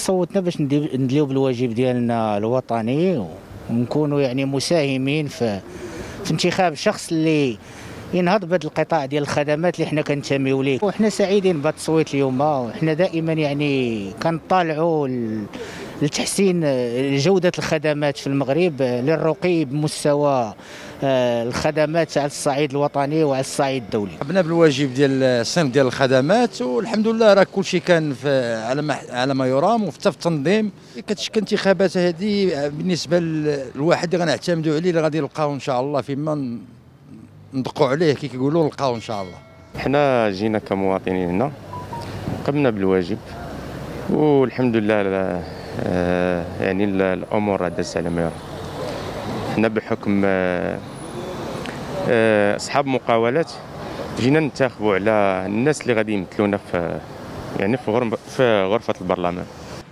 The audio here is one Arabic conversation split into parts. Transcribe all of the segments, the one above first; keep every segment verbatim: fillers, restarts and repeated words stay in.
صوتنا باش نديرو بالواجب ديالنا الوطني ونكونوا يعني مساهمين في في انتخاب شخص اللي ينهض بهذا القطاع ديال الخدمات اللي حنا كنتميو ليه. وحنا سعيدين بهذا التصويت اليوم، وحنا دائما يعني كنطالعوا لتحسين جودة الخدمات في المغرب للرقي بمستوى الخدمات على الصعيد الوطني وعلى الصعيد الدولي. قمنا بالواجب ديال الصنف ديال الخدمات والحمد لله راه كلشي كان في على ما على ما يرام، وحتى في التنظيم. كتشكل انتخابات هذه بالنسبه للواحد اللي غنعتمدوا عليه اللي غادي نلقاو ان شاء الله فيما ندقوا عليه كي كيقولوا نلقاو ان شاء الله. حنا جينا كمواطنين هنا قمنا بالواجب والحمد لله آه يعني الامور دازت على ما يرام. حنا بحكم آه آه اصحاب مقاولات جينا ننتخبوا على الناس اللي غادي يمثلونا في يعني في غرفه في غرفه البرلمان.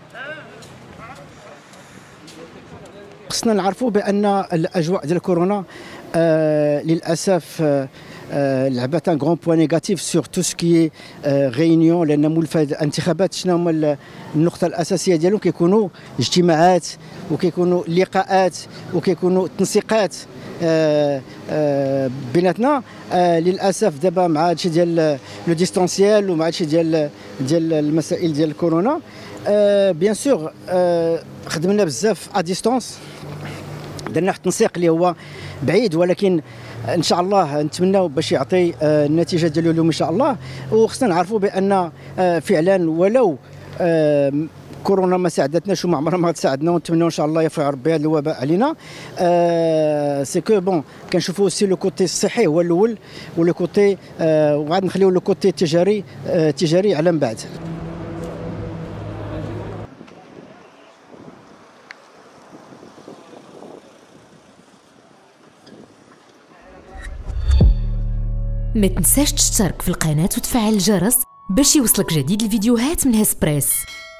خصنا نعرفوا بان الاجواء ديال كورونا آه للاسف آه لعبت ان غران بوان نيجاتيف سور تو سكي غينيون، لان مول الانتخابات شنو هما النقطه الاساسيه ديالهم؟ كيكونوا اجتماعات وكيكونوا لقاءات وكيكونوا تنسيقات آه آه بيناتنا. آه للاسف دابا مع هادشي ديال لو ديستانسيال ومع هادشي ديال ديال المسائل ديال كورونا آه بيان سور آه خدمنا بزاف ا ديستونس، درنا واحد التنسيق اللي هو بعيد، ولكن ان شاء الله نتمناو باش يعطي النتيجه ديالو اليوم ان شاء الله. وخصنا نعرفوا بان فعلا ولو كورونا ما ساعدتناش وما عمرها ما غتساعدنا، ونتمناو ان شاء الله يرفع ربي هذا الوباء علينا. سي كو بون كنشوفوا سي لو كوتي الصحي هو الاول، ولو كوتي وغادي نخليو لو كوتي التجاري التجاري على من بعد. ما تنساش تشترك في القناة وتفعل الجرس باش يوصلك جديد الفيديوهات من هسبريس.